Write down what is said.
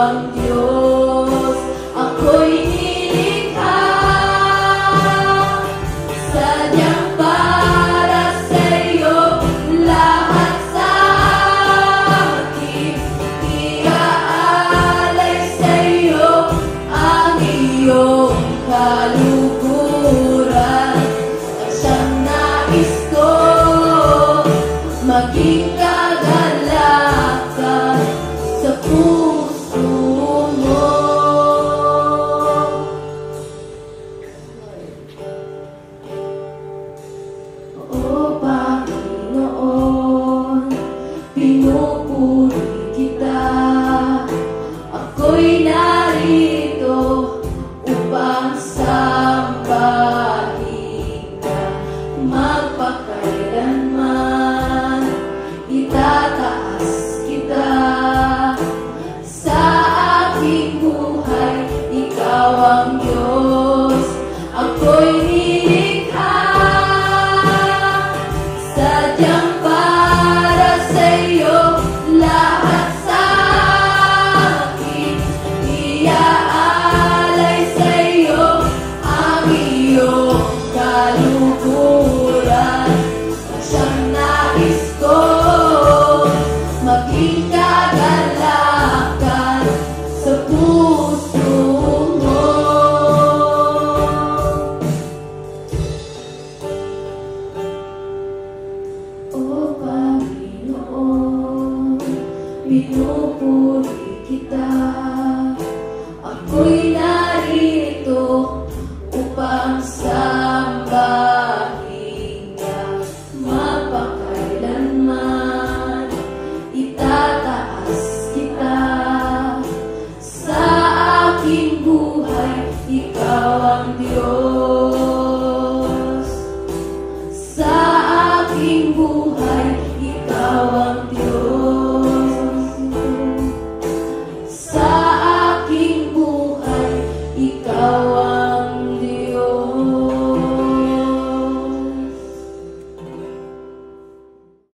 ang Diyos, ako'y nilikha, sadyang para sa'yo, lahat sa akin, iaalay sa'yo ang iyong kaluguran, at siyang nais ko maging kagalakan sa puso mo. O Panginoon, pinupuri kita, ako'y narito upang sambahin ka, magpakailanman itataas kita. Sa aking buhay, ikaw ang Diyos, ako'y nilikha, sadyang para sa'yo, lahat sa akin, iaalay sa'yo ang iyong kaluguran, at siyang nais ko maging kagalakan sa puso mo. O Panginoon, pinupuri kita, ako'y narito upang sambahin ka, mapakailanman itataas kita. Sa aking buhay, ikaw ang Diyos. Sa aking buhay, ikaw ang Diyos. Sa aking buhay, ikaw ang